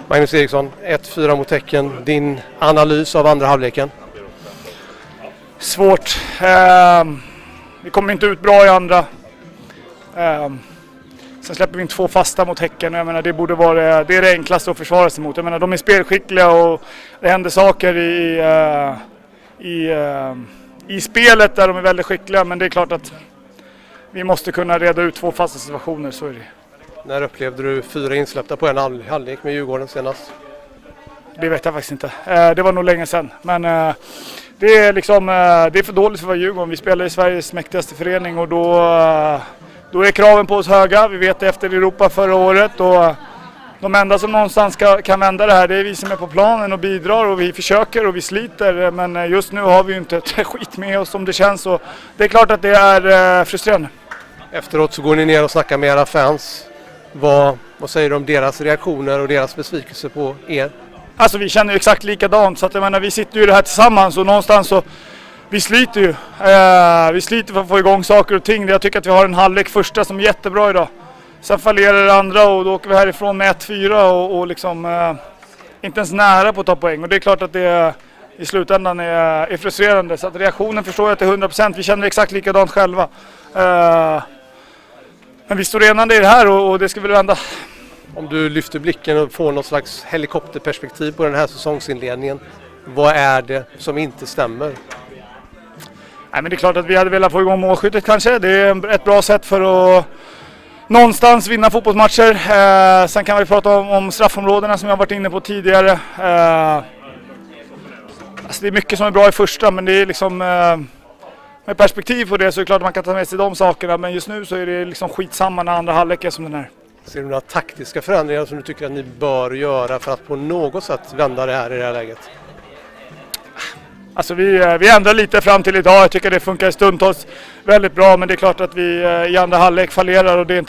Magnus Eriksson, 1-4 mot Häcken. Din analys av andra halvleken? Svårt. Vi kommer inte ut bra i andra. Sen släpper vi in 2 fasta mot Häcken. Jag menar, det borde vara det är det enklaste att försvara sig mot. Jag menar, de är spelskickliga och det händer saker i spelet där de är väldigt skickliga. Men det är klart att vi måste kunna reda ut 2 fasta situationer, så är det. När upplevde du 4 insläppta på en halvlek med Djurgården senast? Det vet jag faktiskt inte. Det var nog länge sedan. Men det är för dåligt för att vara Djurgården. Vi spelar i Sveriges mäktigaste förening och då är kraven på oss höga. Vi vet det efter Europa förra året. Och de enda som någonstans kan vända det här, det är vi som är på planen och bidrar, och vi försöker och vi sliter. Men just nu har vi ju inte ett skit med oss som det känns. Och det är klart att det är frustrerande. Efteråt så går ni ner och snackar med era fans. Vad säger du om deras reaktioner och deras besvikelse på er? Alltså vi känner ju exakt likadant, så att jag menar, vi sitter ju det här tillsammans och någonstans så vi sliter ju. Vi sliter för att få igång saker och ting. Jag tycker att vi har en halvlek första som är jättebra idag. Sen fallerar det andra och då åker vi härifrån med 1-4 och liksom inte ens nära på att ta poäng. Och det är klart att det i slutändan är frustrerande. Så att reaktionen förstår jag till 100%. Vi känner exakt likadant själva. Men vi står enande i det här och det ska väl vända. Om du lyfter blicken och får något slags helikopterperspektiv på den här säsongsinledningen, vad är det som inte stämmer? Nej, men det är klart att vi hade velat få igång målskyttet kanske. Det är ett bra sätt för att någonstans vinna fotbollsmatcher. Sen kan vi prata om straffområdena som jag varit inne på tidigare. Alltså det är mycket som är bra i första, men det är liksom med perspektiv på det så är det klart att man kan ta med sig de sakerna. Men just nu så är det liksom skitsamma när andra halvlek är som den här. Ser du några taktiska förändringar som du tycker att ni bör göra för att på något sätt vända det här i det här läget? Alltså vi ändrar lite fram till idag. Jag tycker det funkar stundtals väldigt bra, men det är klart att vi i andra halvlek fallerar och det är inte